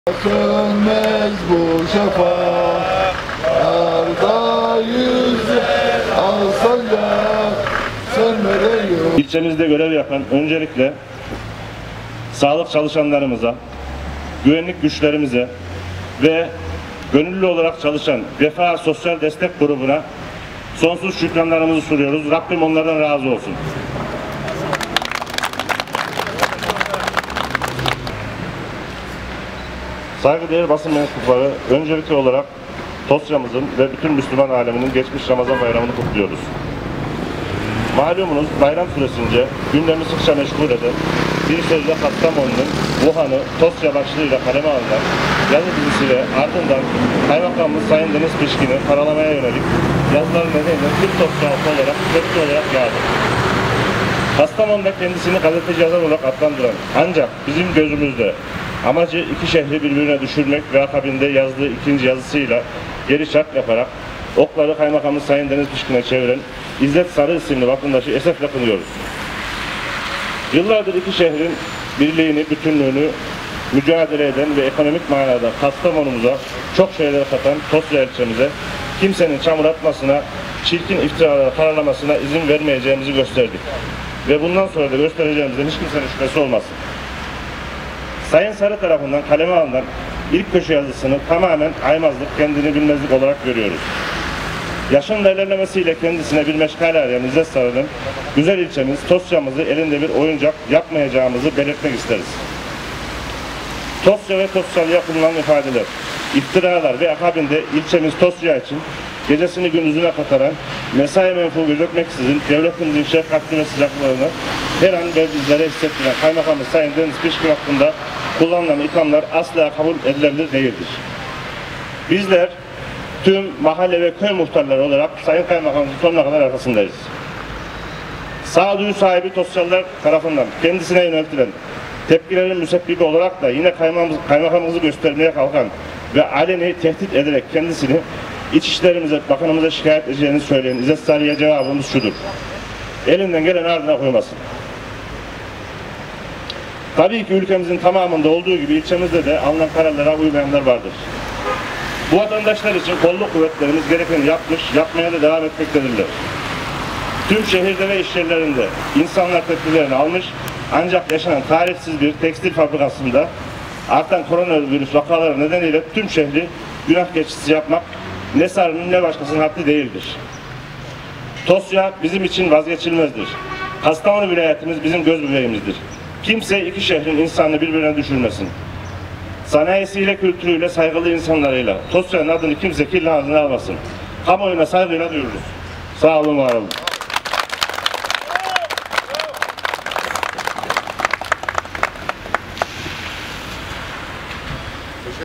Sönmez bu şafaklarda yüzü alsancak sönmeden yok. İlçemizde görev yapan öncelikle sağlık çalışanlarımıza, güvenlik güçlerimize ve gönüllü olarak çalışan Vefa Sosyal Destek Grubu'na sonsuz şükranlarımızı sunuyoruz. Rabbim onlardan razı olsun. Saygıdeğer basın mensupları, öncelikli olarak Tosya'mızın ve bütün Müslüman aleminin geçmiş Ramazan bayramını kutluyoruz. Malumunuz bayram süresince gündemi sıkça meşgul eden bir sözle Kastamonu'nun Wuhan'ı Tosya başlığıyla kaleme alınan yazı dizisiyle ardından Kaymakamımız Sayın Deniz Pişkin'i karalamaya yönelik yazıları nedeniyle Türk Tosya halkı olarak tepki olarak yağdı. Kastamonu'da kendisini gazeteci yazar olarak adlandıran ancak bizim gözümüzde amacı iki şehri birbirine düşürmek ve akabinde yazdığı ikinci yazısıyla geri çark yaparak okları Kaymakamımız Sayın Deniz Pişkin'e çeviren İzzet Sarı isimli vatandaşı esefle kınıyoruz. Yıllardır iki şehrin birliğini, bütünlüğünü mücadele eden ve ekonomik manada Kastamonumuza çok şeyler katan Tosya ilçemize kimsenin çamur atmasına, çirkin iftiralara karalamasına izin vermeyeceğimizi gösterdik. Ve bundan sonra da göstereceğimizden hiç kimsenin şüphesi olmasın. Sayın Sarı tarafından kaleme alınan ilk köşe yazısını tamamen aymazlık, kendini bilmezlik olarak görüyoruz. Yaşın da ilerlemesiyle kendisine bir meşgale arayan İzzet Sarı'nın güzel ilçemiz Tosya'mızı elinde bir oyuncak yapmayacağımızı belirtmek isteriz. Tosya ve Tosyalı'ya kullanılan ifadeler, iftiralar ve akabinde ilçemiz Tosya için gecesini gündüzüne kataran, mesai menfur gözükmeksizin devletimizin şefkatli ve sıcaklığını her an bizlere hissettiren Kaymakamımız Sayın Deniz Pişkin hakkında kullanılan ithamlar asla kabul edilebilir değildir. Bizler tüm mahalle ve köy muhtarları olarak Sayın Kaymakamımızın sonuna kadar arkasındayız. Sağduyu sahibi Tosyalılar tarafından kendisine yöneltilen tepkilerin müsebbibi olarak da yine kaymakamımızı göstermeye kalkan ve aleni tehdit ederek kendisini İçişlerimize, Bakanımıza şikayet edeceğini söyleyen İzzet Sarı'ya cevabımız şudur: elinden gelen ardına koymasın. Tabii ki ülkemizin tamamında olduğu gibi ilçemizde de alınan kararlara uymayanlar vardır. Bu vatandaşlar için kolluk kuvvetlerimiz gerekeni yapmış, yapmaya da devam etmektedirler. Tüm şehirde ve iş yerlerinde insanlar tedbirlerini almış, ancak yaşanan tarihsiz bir tekstil fabrikasında artan koronavirüs vakaları nedeniyle tüm şehri günah keçisi yapmak ne Sarı'nın ne başkasının haddi değildir. Tosya bizim için vazgeçilmezdir. Kastamonu vilayetimiz bizim göz bebeğimizdir. Kimse iki şehrin insanını birbirine düşürmesin. Sanayisiyle, kültürüyle, saygılı insanlarıyla Tosya'nın adını kimse kirli ağzına almasın. Kamuoyuna saygıyla duyururuz. Sağ olun, var olun.